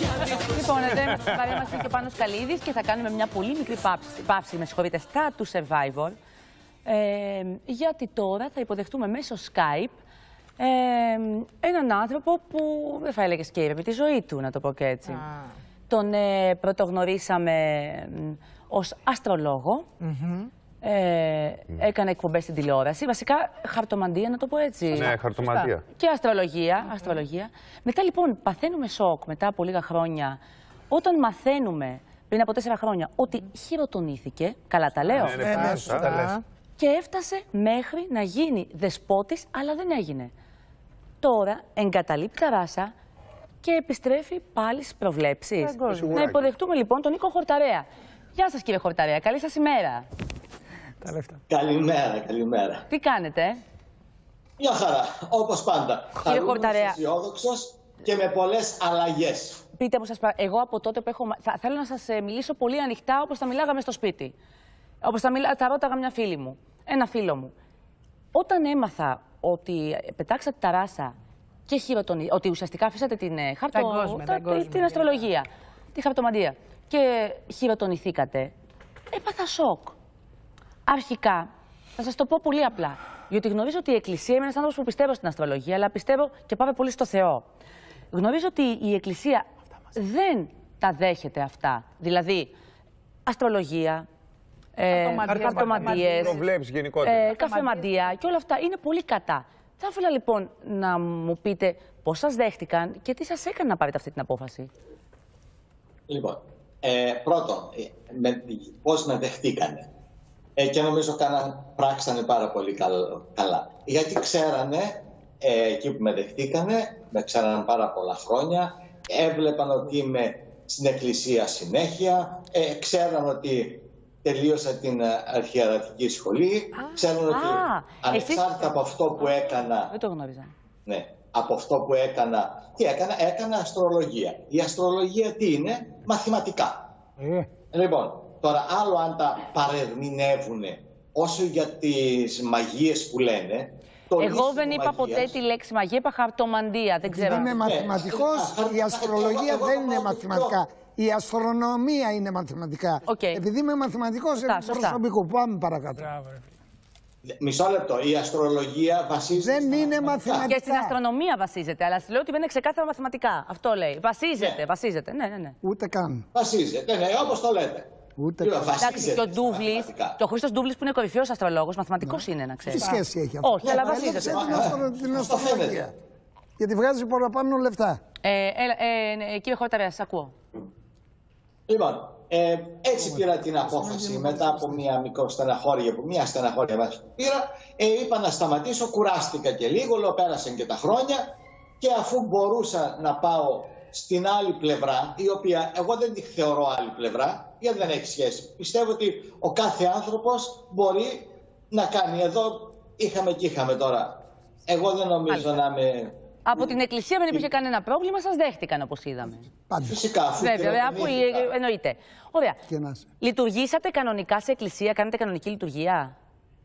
Λοιπόν, εδώ παρέμβαση και ο Πάνος Καλίδης και θα κάνουμε μια πολύ μικρή παύση, με συγχωρείτε, στα του Survivor. Γιατί τώρα θα υποδεχτούμε μέσω Skype έναν άνθρωπο που δεν θα έλεγες και ήρεμε τη ζωή του, να το πω και έτσι. Τον πρωτογνωρίσαμε ως αστρολόγο. Έκανε εκπομπές στην τηλεόραση. Βασικά χαρτομαντία, να το πω έτσι. Ναι, χαρτομαντία. Και αστρολογία. Μετά λοιπόν παθαίνουμε σοκ μετά από λίγα χρόνια, όταν μαθαίνουμε πριν από 4 χρόνια ότι χειροτονήθηκε. Καλά τα λέω. Και έφτασε μέχρι να γίνει δεσπότης, αλλά δεν έγινε. Τώρα εγκαταλείπει τα ράσα και επιστρέφει πάλι στις προβλέψεις. Να υποδεχτούμε λοιπόν τον Νίκο Χορταρέα. Γεια σας κύριε Χορταρέα, καλή σας ημέρα. Καλημέρα. Τι κάνετε? Μια χαρά, όπως πάντα. Κύριε Χορταρέα, αισιόδοξος και με πολλές αλλαγές. Πείτε μου, εγώ από τότε που έχω... θέλω να σας μιλήσω πολύ ανοιχτά, όπως θα μιλάγαμε στο σπίτι. Όπως θα ρώταγα μια φίλη μου, ένα φίλο μου. Όταν έμαθα ότι πετάξατε τα ράσα και ότι ουσιαστικά αφήσατε την την αστρολογία, τη χαρτομαντία και χειροτονηθήκατε, έπαθα σοκ. Αρχικά, θα σας το πω πολύ απλά, γιατί γνωρίζω ότι η Εκκλησία, είμαι ένας άνθρωπος που πιστεύω στην αστρολογία, αλλά πιστεύω και πάμε πολύ στο Θεό. Γνωρίζω ότι η Εκκλησία δεν τα δέχεται αυτά. Δηλαδή, αστρολογία, χαρτομαντίες, καφεμαντία και όλα αυτά είναι πολύ κατά. Θα ήθελα λοιπόν να μου πείτε πώς σας δέχτηκαν και τι σας έκανε να πάρετε αυτή την απόφαση. Λοιπόν, πρώτον, πώς με δεχτήκανε. Και νομίζω πράξανε πάρα πολύ καλά. Γιατί ξέρανε, εκεί που με δεχτήκανε, με ξέρανε πάρα πολλά χρόνια, έβλεπαν ότι είμαι στην Εκκλησία συνέχεια, ξέραν ότι τελείωσα την αρχιερατική σχολή, ξέραν ότι ανεξάρτητα από αυτό που έκανα... Δεν το γνώριζα. Ναι, από αυτό που έκανα, τι έκανα αστρολογία. Η αστρολογία τι είναι? Μαθηματικά. Λοιπόν, τώρα άλλο αν τα παρερμηνεύουν όσο για τις μαγείες που λένε. Εγώ δεν είπα ποτέ τη λέξη μαγεία, είπα χαρτομαντία, δεν ξέρω. Είμαι μαθηματικός, η αστρολογία δεν είναι μαθηματικά. Η αστρονομία είναι μαθηματικά. Επειδή είμαι μαθηματικός, προσωπικό. Πάμε παρακάτω. Μισό λεπτό. Η αστρολογία βασίζεται. Δεν είναι μαθηματικά. Και στην αστρονομία βασίζεται, αλλά λέω ότι δεν είναι ξεκάθαρα μαθηματικά. Αυτό λέει. Βασίζεται. Ναι. Ούτε καν. Βασίζεται, ναι, όπως το λέτε. Ούτε εντάξει, και ο Ντούβλης, και ο Χρήστος Ντούβλης που είναι κορυφαίος αστρολόγος, μαθηματικός είναι, να ξέρεις. Τι σχέση έχει αυτό? Όχι, αλλά βασίζεται. Την αστρολογία. Γιατί βγάζει παραπάνω λεφτά. Κύριε Χορταρέα, σας ακούω. Λοιπόν, έτσι πήρα την απόφαση μετά από μια μικρή στεναχώρια, μια στεναχώρια που πήρα. Είπα να σταματήσω, κουράστηκα και λίγο, λέω πέρασαν και τα χρόνια και αφού μπορούσα να πάω στην άλλη πλευρά, η οποία εγώ δεν τη θεωρώ άλλη πλευρά, γιατί δεν έχει σχέση. Πιστεύω ότι ο κάθε άνθρωπος μπορεί να κάνει. Εδώ είχαμε τώρα. Εγώ δεν νομίζω να είμαι... Από την Εκκλησία δεν υπήρχε κανένα πρόβλημα, σας δέχτηκαν όπως είδαμε. Φυσικά. Βέβαια, αφού εννοείται. Ωραία. Λειτουργήσατε κανονικά σε Εκκλησία, κάνετε κανονική λειτουργία?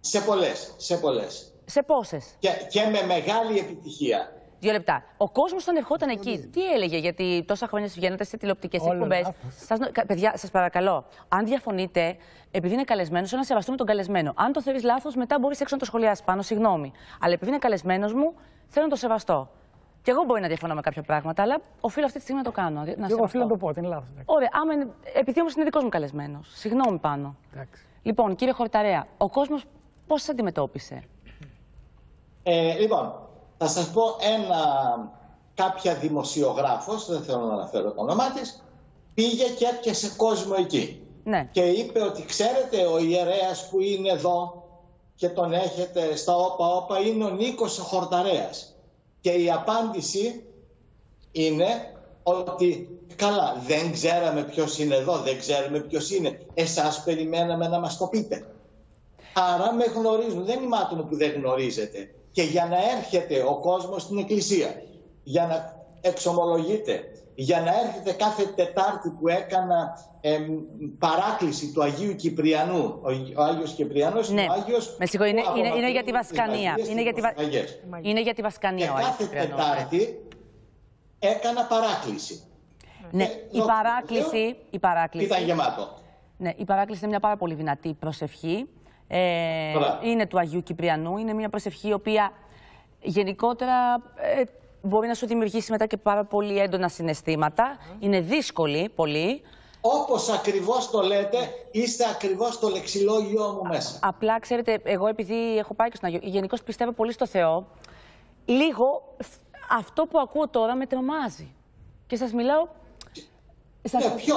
Σε πολλές. Σε πόσες? Και με μεγάλη επιτυχία. 2 λεπτά. Ο κόσμος όταν ερχόταν εκεί, τι έλεγε? Γιατί τόσα χρόνια βγαίνετε σε τηλεοπτικές εκπομπές. Παιδιά, σας παρακαλώ, αν διαφωνείτε, επειδή είναι καλεσμένος, να σεβαστούμε τον καλεσμένο. Αν το θεωρείς λάθος, μετά μπορείς έξω να το σχολιάσεις πάνω, συγγνώμη. Αλλά επειδή είναι καλεσμένος μου, θέλω να το σεβαστώ. Και εγώ μπορεί να διαφωνώ με κάποια πράγματα, αλλά οφείλω αυτή τη στιγμή να το κάνω. Εγώ οφείλω να το πω, ότι είναι λάθος. Ωραία, επειδή όμως είναι δικός μου καλεσμένος. Συγγνώμη πάνω. Λοιπόν, κύριε Χορταρέα, ο κόσμος πώς σας αντιμετώπισε? Λοιπόν, θα σας πω κάποια δημοσιογράφος, δεν θέλω να αναφέρω το όνομά της, πήγε και έπιασε κόσμο εκεί. Ναι. Και είπε ότι ξέρετε ο ιερέας που είναι εδώ και τον έχετε στα όπα είναι ο Νίκος ο Χορταρέας. Και η απάντηση είναι ότι καλά, δεν ξέραμε ποιος είναι εδώ, δεν ξέρουμε ποιος είναι. Εσάς περιμέναμε να μας το πείτε. Άρα με γνωρίζουν, δεν είμαι άτομο που δεν γνωρίζετε. Και για να έρχεται ο κόσμος στην Εκκλησία, για να εξομολογείται, για να έρχεται κάθε Τετάρτη που έκανα παράκληση του Αγίου Κυπριανού. Ο Άγιος Κυπριανός είναι ο Άγιος... Με συγχωρείτε, είναι για τη Βασκανία. Είναι για τη Βασκανία ο Άγιος Κυπριανός. Και κάθε Τετάρτη έκανα παράκληση. Ναι, η παράκληση ήταν γεμάτο. Ναι, η παράκληση είναι μια πάρα πολύ δυνατή προσευχή. Είναι του Αγίου Κυπριανού. Είναι μια προσευχή η οποία γενικότερα μπορεί να σου δημιουργήσει μετά και πάρα πολύ έντονα συναισθήματα. Είναι δύσκολη πολύ. Όπως ακριβώς το λέτε, είστε ακριβώς το λεξιλόγιο μου μέσα. Απλά, ξέρετε, εγώ επειδή έχω πάει και στον Αγίο, γενικώς πιστεύω πολύ στο Θεό, λίγο αυτό που ακούω τώρα με τρομάζει. Και σας μιλάω... Ποιο?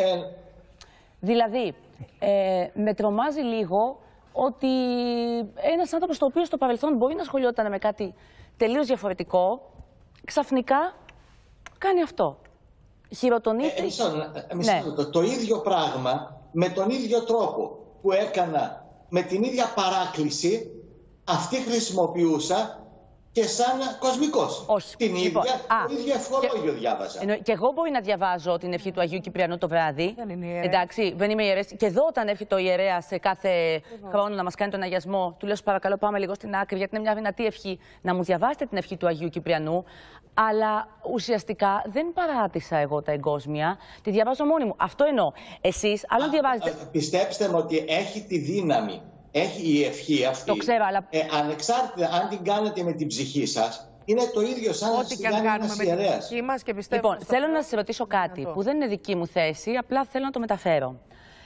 Δηλαδή, με τρομάζει λίγο ότι ένας άνθρωπος το οποίο στο παρελθόν μπορεί να ασχολιόταν με κάτι τελείως διαφορετικό, ξαφνικά κάνει αυτό. Χειροτονείται. Το ίδιο πράγμα, με τον ίδιο τρόπο που έκανα, με την ίδια παράκληση, αυτή χρησιμοποιούσα και σαν κοσμικός. Όχι. Την ίδια, το ίδιο ευχολόγιο διάβαζα. Και εγώ μπορεί να διαβάζω την ευχή του Αγίου Κυπριανού το βράδυ. Εντάξει, δεν είμαι ιερέας. Και εδώ, όταν έρχεται ο ιερέας σε κάθε χρόνο να μας κάνει τον αγιασμό, του λέω: παρακαλώ, πάμε λίγο στην άκρη, γιατί είναι μια δυνατή ευχή. Να μου διαβάσετε την ευχή του Αγίου Κυπριανού. Αλλά ουσιαστικά δεν παράτησα εγώ τα εγκόσμια. Τη διαβάζω μόνη μου. Αυτό εννοώ. Εσείς, άλλον διαβάζετε. Πιστέψτε με ότι έχει τη δύναμη. Έχει η ευχή αυτή. Το ξέρω, αλλά... ανεξάρτητα αν την κάνετε με την ψυχή σας, είναι το ίδιο σαν να την κάνει ένας ιερέας. Λοιπόν, θέλω να σας ρωτήσω κάτι που δεν είναι δική μου θέση, απλά θέλω να το μεταφέρω.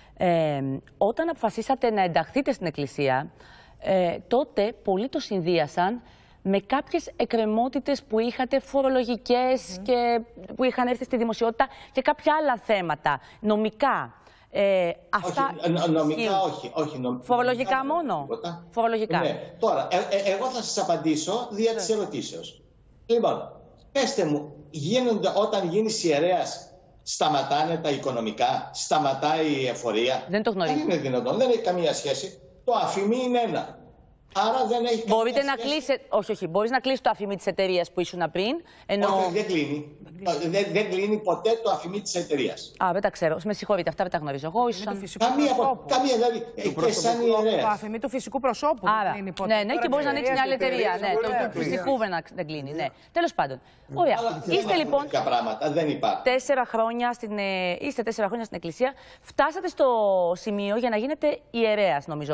Όταν αποφασίσατε να ενταχθείτε στην Εκκλησία, τότε πολλοί το συνδύασαν με κάποιες εκκρεμότητες που είχατε φορολογικές και που είχαν έρθει στη δημοσιότητα και κάποια άλλα θέματα, νομικά. Αυτά νομικά όχι. Φορολογικά μόνο. Φορολογικά. Ναι. Τώρα, εγώ θα σας απαντήσω δια της ερωτήσεως. Λοιπόν, πέστε μου, όταν γίνεις ιερέας, σταματάνε τα οικονομικά, σταματάει η εφορία? Δεν το γνωρίζω. Δεν είναι δυνατόν, δεν έχει καμία σχέση. Το αφημί είναι ένα. Άρα δεν έχει Μπορείτε να κλείσετε. Όχι, μπορείς να κλείσεις το αφημί της εταιρείας που ήσουν πριν. Όχι, δεν κλείνει. Δεν κλείνει ποτέ το αφημί της εταιρείας. Δεν τα ξέρω. Με συγχωρείτε, αυτά δεν τα γνωρίζω. Εγώ καμία δηλαδή. Και σαν ιερέας. Το αφημί του φυσικού προσώπου δεν κλείνει ποτέ. Ναι, και μπορείς να ανοίξεις μια άλλη εταιρεία. Του φυσικού δεν κλείνει. Τέλος πάντων. Ωραία. Είστε λοιπόν. Δεν υπάρχουν. 4 χρόνια στην Εκκλησία. Φτάσατε στο σημείο για να γίνετε ιερέας, νομίζω.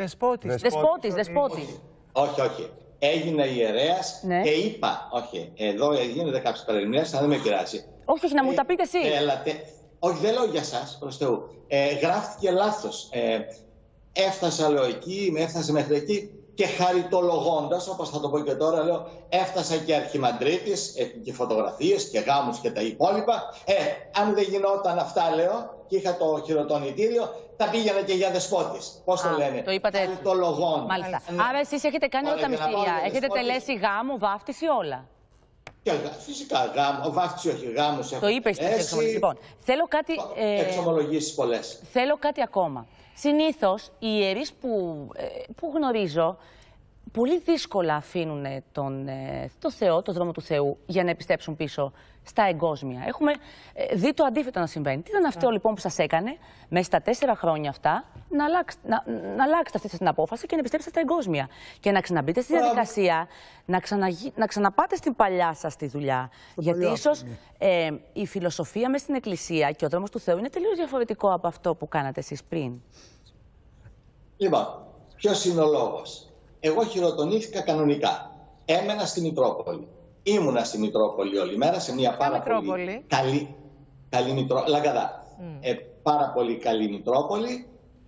Δεσπότης. Όχι. Έγινα ιερέας και είπα, όχι, εδώ γίνονται κάποιες παρεμηνίες, αν δεν με πειράζει. Όχι, να μου τα πείτε εσύ. Όχι, δεν λέω για σας, προς Θεού. Γράφτηκε λάθος. Έφτασα, λέω, εκεί, έφτασε μέχρι εκεί και χαριτολογώντας, όπως θα το πω και τώρα, λέω, έφτασα και αρχιμαντρίτης και φωτογραφίες και γάμους και τα υπόλοιπα. Αν δεν γινόταν αυτά, λέω, και είχα το χειροτονητήριο, τα πήγαινα και για δεσπότης. Πώς το λένε? Το είπατε έτσι. Μάλιστα. Άρα εσείς έχετε κάνει όλα τα μυστήρια. Έχετε τελέσει γάμο, βάφτιση, όλα. Φυσικά, βάφτιση όχι, γάμους έχω. Το είπες στην εξομολογήση. Λοιπόν, θέλω κάτι... εξομολογήσεις πολλές. Θέλω κάτι ακόμα. Συνήθως, οι ιερείς που γνωρίζω, πολύ δύσκολα αφήνουν το Θεό, το δρόμο του Θεού, για να επιστρέψουν πίσω στα εγκόσμια. Έχουμε δει το αντίθετο να συμβαίνει. Τι ήταν αυτό λοιπόν που σας έκανε μέσα στα 4 χρόνια αυτά να αλλάξετε αυτή την απόφαση και να επιστρέψετε στα εγκόσμια. Και να ξαναμπείτε στη διαδικασία, να ξαναπάτε στην παλιά σας τη δουλειά. Γιατί ίσως η φιλοσοφία μέσα στην Εκκλησία και ο δρόμος του Θεού είναι τελείως διαφορετικό από αυτό που κάνατε εσείς πριν. Λοιπόν, ποιος είναι ο λόγος? Εγώ χειροτονήθηκα κανονικά. Έμενα στη Μητρόπολη. Ήμουνα στη Μητρόπολη όλη μέρα σε μια πάρα πολύ καλή Μητρόπολη. Λαγκαδά. Πάρα πολύ καλή Μητρόπολη.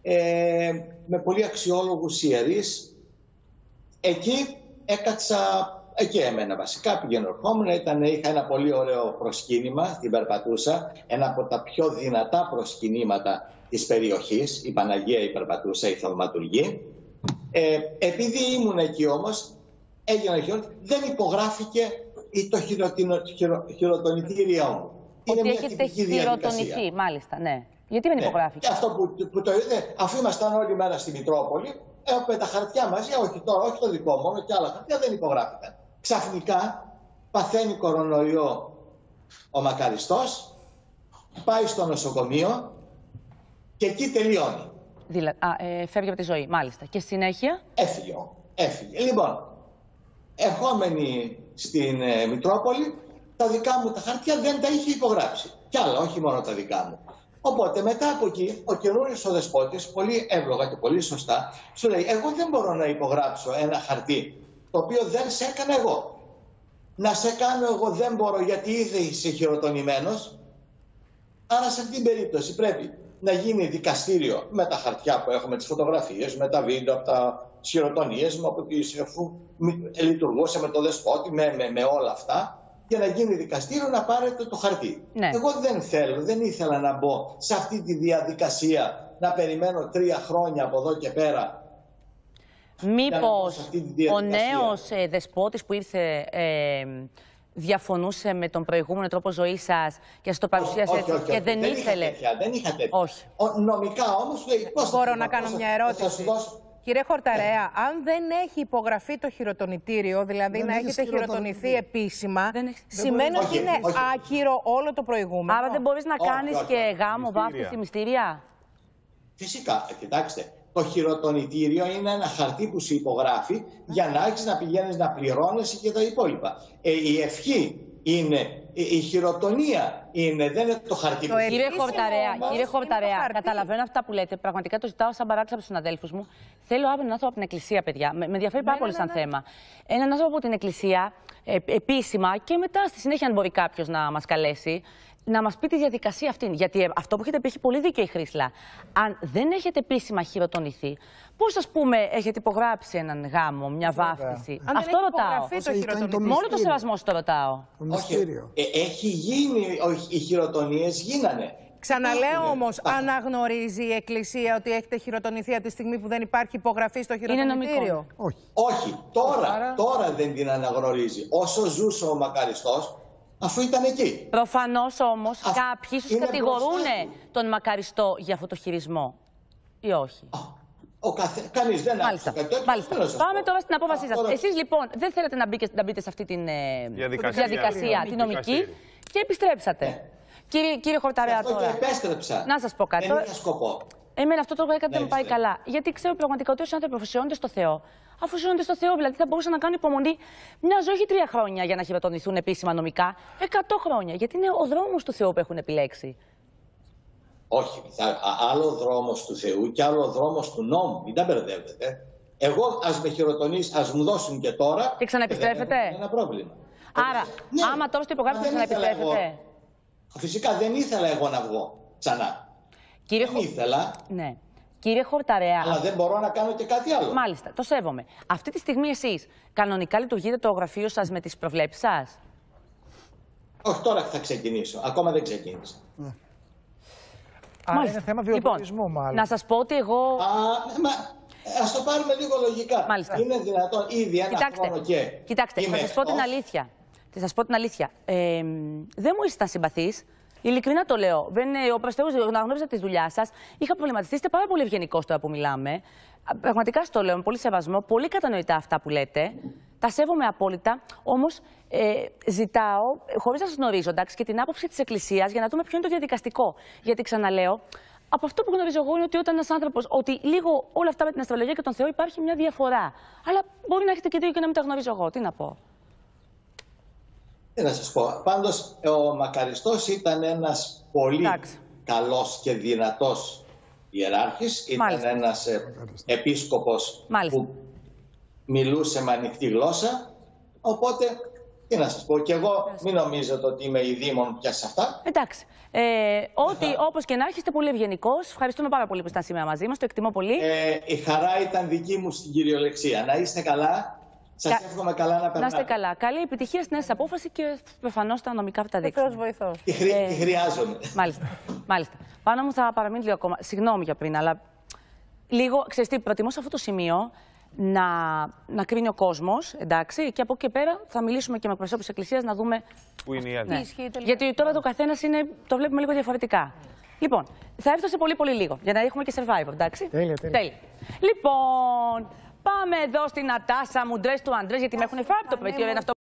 Με πολύ αξιόλογους ιερείς. Εκεί έκατσα, εκεί έμενα βασικά. Πηγαίνω ερχόμουν. Είχα ένα πολύ ωραίο προσκύνημα. Την περπατούσα. Ένα από τα πιο δυνατά προσκυνήματα της περιοχής. Η Παναγία υπερπατούσα, η Θαυματουργή. Επειδή ήμουν εκεί όμως, δεν υπογράφηκε το χειροτονητήριό μου. Ότι έχετε χειροτονηθεί, μάλιστα, ναι. Γιατί δεν υπογράφηκε? Και αυτό που το είδε, αφού ήμασταν όλη μέρα στη Μητρόπολη, με τα χαρτιά μαζί, όχι τώρα, όχι το δικό μου, μόνο και άλλα χαρτιά δεν υπογράφηκαν. Ξαφνικά παθαίνει κορονοϊό ο μακαριστός, πάει στο νοσοκομείο και εκεί τελειώνει. Φεύγει από τη ζωή, μάλιστα. Και συνέχεια? Έφυγε. Λοιπόν, ερχόμενοι στην Μητρόπολη, τα δικά μου τα χαρτιά δεν τα είχε υπογράψει. Κι άλλα, όχι μόνο τα δικά μου. Οπότε μετά από εκεί, ο καινούριος ο δεσπότης, πολύ εύλογα και πολύ σωστά, σου λέει: εγώ δεν μπορώ να υπογράψω ένα χαρτί το οποίο δεν σε έκανα εγώ. Να σε κάνω εγώ δεν μπορώ γιατί ήδη είσαι χειροτονημένος. Άρα σε αυτήν την περίπτωση πρέπει να γίνει δικαστήριο με τα χαρτιά που έχουμε, τις φωτογραφίες, με τα βίντεο από τα χειροτονίες μου, από τις, αφού λειτουργούσε με το δεσπότη, με όλα αυτά, για να γίνει δικαστήριο να πάρετε το χαρτί. Ναι. Εγώ δεν ήθελα να μπω σε αυτή τη διαδικασία, να περιμένω 3 χρόνια από εδώ και πέρα. Μήπως ο νέος δεσπότης που ήρθε διαφωνούσε με τον προηγούμενο τρόπο ζωής σας και σας το παρουσίασε έτσι και δεν ήθελε? Δεν είχα τέτοια. Όχι. Νομικά όμως λέει πώς. Μπορώ να κάνω μια ερώτηση? Κύριε Χορταρέα, αν δεν έχει υπογραφεί το χειροτονητήριο, δηλαδή να έχετε χειροτονηθεί επίσημα, σημαίνει ότι είναι άκυρο όλο το προηγούμενο. Άρα δεν μπορείς να κάνεις και γάμο βάφτιση μυστήρια? Φυσικά, κοιτάξτε. Το χειροτονητήριο είναι ένα χαρτί που σου υπογράφει για να έχεις να πηγαίνεις να πληρώνεσαι και τα υπόλοιπα. Η ευχή είναι, η χειροτονία είναι, δεν είναι το χαρτί που Κύριε Χορταρέα, καταλαβαίνω αυτά που λέτε. Πραγματικά το ζητάω σαν παράκληση από τους συναδέλφους μου. Θέλω αύριο έναν άνθρωπο από την Εκκλησία, παιδιά. Με ενδιαφέρει πάρα πολύ σαν θέμα. Έναν άνθρωπο από την Εκκλησία, επίσημα, και μετά στη συνέχεια, αν μπορεί κάποιος να μας καλέσει, να μας πει τη διαδικασία αυτή. Γιατί αυτό που έχετε πει έχει πολύ δίκιο η Χρύσλα. Αν δεν έχετε επίσημα χειροτονηθεί, πώς, ας πούμε, έχετε υπογράψει έναν γάμο, μια βάφτιση? Αυτό ρωτάω. Μόνο το σεβασμό το ρωτάω. Έχει γίνει, οι χειροτονίες γίνανε. Ξαναλέω όμως, αναγνωρίζει η Εκκλησία ότι έχετε χειροτονηθεί από τη στιγμή που δεν υπάρχει υπογραφή στο χειροτονητήριο? Όχι. Τώρα δεν την αναγνωρίζει. Όσο ζούσε ο μακαριστός, αφού ήταν εκεί. Προφανώς όμως κάποιοι ίσως κατηγορούν τον μακαριστό για αυτό το χειρισμό. Ή όχι? Κανείς δεν άκουσε κάτι τέτοιο. Μάλιστα. Πάμε τώρα στην απόφασή σας. Εσείς λοιπόν δεν θέλετε να μπείτε σε αυτή τη διαδικασία τη νομική και επιστρέψατε. Κύριε Χορταρέα, τώρα. Και επέστρεψα. Να σας πω κάτι. Δεν είχα σκοπό. Εμένα αυτό το έκανε δεν μου πάει καλά. Γιατί ξέρω πραγματικά ότι όσοι άνθρωποι αφοσιώνονται στο Θεό, αφοσιώνονται στο Θεό, δηλαδή θα μπορούσαν να κάνουν υπομονή μια ζωή, όχι 3 χρόνια για να χειροτονηθούν επίσημα νομικά, 100 χρόνια. Γιατί είναι ο δρόμος του Θεού που έχουν επιλέξει. Όχι. Άλλο ο δρόμος του Θεού και άλλο ο δρόμος του νόμου. Μην τα μπερδεύετε. Εγώ ας με χειροτονείς, ας μου δώσουν και τώρα. Και ξαναεπιστρέφετε. Ένα πρόβλημα. Άρα, άμα τώρα στο υπογράψετε, ξαναεπιστρέφετε. Φυσικά δεν ήθελα εγώ να βγω ξανά. Δεν ήθελα. Ναι. Κύριε Χορταρέα. Αλλά δεν μπορώ να κάνω και κάτι άλλο. Μάλιστα, το σέβομαι. Αυτή τη στιγμή εσείς κανονικά λειτουργείτε το γραφείο σας με τις προβλέψεις σας? Όχι, τώρα θα ξεκινήσω. Ακόμα δεν ξεκίνησα. Άρα είναι θέμα βιοτουρισμού, μάλλον. Να σας πω ότι εγώ... Ας το πάρουμε λίγο λογικά. Μάλιστα. Είναι δυνατόν ήδη ένα χρόνο και... Κοιτάξτε, θα σας πω την αλήθεια. Δεν μου ήσασταν συμπαθείς. Ειλικρινά το λέω. Ο Πραστεούς γνώριζα τη δουλειά σας. Είχα προβληματιστεί. Είστε πάρα πολύ ευγενικός τώρα που μιλάμε. Πραγματικά στο λέω με πολύ σεβασμό. Πολύ κατανοητά αυτά που λέτε. Τα σέβομαι απόλυτα. Όμως ζητάω, χωρίς να σας γνωρίζω, εντάξει, και την άποψη της Εκκλησίας για να δούμε ποιο είναι το διαδικαστικό. Γιατί ξαναλέω, από αυτό που γνωρίζω εγώ είναι ότι όταν ένας άνθρωπος, ότι λίγο όλα αυτά με την αστρολογία και τον Θεό υπάρχει μια διαφορά. Αλλά μπορεί να έχετε και δίκιο και να μην τα γνωρίζω εγώ. Τι να πω. Τι να σας πω. Πάντως, ο μακαριστός ήταν ένας πολύ καλός και δυνατός ιεράρχης. Ήταν ένας επίσκοπος που μιλούσε με ανοιχτή γλώσσα. Οπότε, τι να σας πω. Και εγώ μην νομίζετε ότι είμαι η δήμον πια σε αυτά. Εντάξει. Όπως και να έχει, είστε πολύ ευγενικός. Ευχαριστούμε πάρα πολύ που ήσασταν σήμερα μαζί μας. Το εκτιμώ πολύ. Η χαρά ήταν δική μου στην κυριολεξία. Να είστε καλά. Σας εύχομαι καλά να περνάτε. Να είστε καλά. Καλή επιτυχία στην νέα σας απόφαση και προφανώς τα νομικά που τα δείξουν. Θεός βοηθός. Τη χρειάζομαι. Μάλιστα. Πάνω μου θα παραμείνει λίγο ακόμα. Συγγνώμη για πριν, αλλά λίγο, ξέρεις τι, προτιμώ σε αυτό το σημείο να κρίνει ο κόσμος, εντάξει, και από εκεί και πέρα θα μιλήσουμε και με εκπροσώπους της Εκκλησίας να δούμε. Πού είναι η αλήθεια. Γιατί τώρα το καθένας το βλέπουμε λίγο διαφορετικά. Λοιπόν, θα έρθω σε πολύ λίγο για να έχουμε και survivor, εντάξει. Τέλεια. Λοιπόν. Πάμε εδώ στην Νατάσα Μουντρές του Αντρές, γιατί με έχουν φάει από το παιδί.